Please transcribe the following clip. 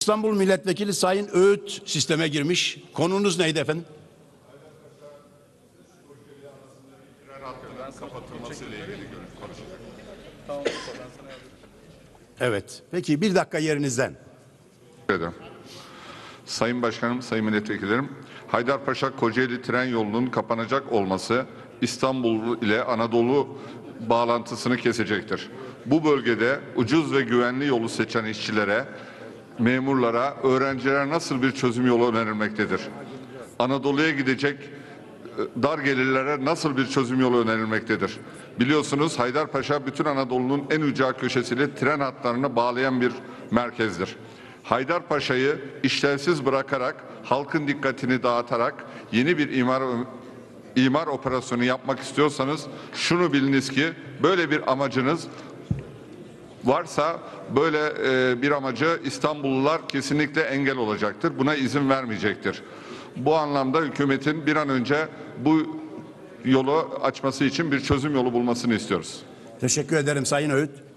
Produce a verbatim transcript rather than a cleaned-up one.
İstanbul Milletvekili Sayın Öğüt sisteme girmiş. Konunuz neydi efendim? Evet. Peki bir dakika yerinizden. Ederim. Sayın Başkanım, Sayın Milletvekillerim, Haydarpaşa Kocaeli tren yolunun kapanacak olması İstanbul ile Anadolu bağlantısını kesecektir. Bu bölgede ucuz ve güvenli yolu seçen işçilere, memurlara, öğrencilere nasıl bir çözüm yolu önerilmektedir? Anadolu'ya gidecek dar gelirlere nasıl bir çözüm yolu önerilmektedir? Biliyorsunuz Haydarpaşa bütün Anadolu'nun en ücra köşesiyle tren hatlarını bağlayan bir merkezdir. Haydarpaşa'yı işlevsiz bırakarak, halkın dikkatini dağıtarak yeni bir imar imar operasyonu yapmak istiyorsanız şunu biliniz ki böyle bir amacınız varsa böyle e, bir amacı İstanbullular kesinlikle engel olacaktır. Buna izin vermeyecektir. Bu anlamda hükümetin bir an önce bu yolu açması için bir çözüm yolu bulmasını istiyoruz. Teşekkür ederim Sayın Öğüt.